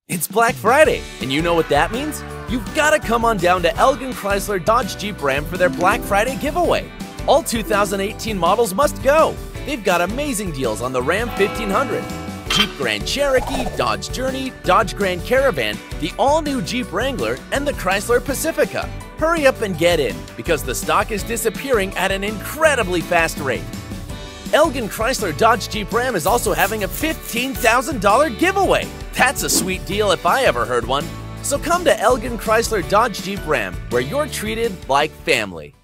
It's Black Friday, and you know what that means? You've got to come on down to Elgin Chrysler Dodge Jeep Ram for their Black Friday giveaway. All 2018 models must go. They've got amazing deals on the Ram 1500, Jeep Grand Cherokee, Dodge Journey, Dodge Grand Caravan, the all-new Jeep Wrangler, and the Chrysler Pacifica. Hurry up and get in, because the stock is disappearing at an incredibly fast rate. Elgin Chrysler Dodge Jeep Ram is also having a $15,000 giveaway. That's a sweet deal if I ever heard one. So come to Elgin Chrysler Dodge Jeep Ram, where you're treated like family.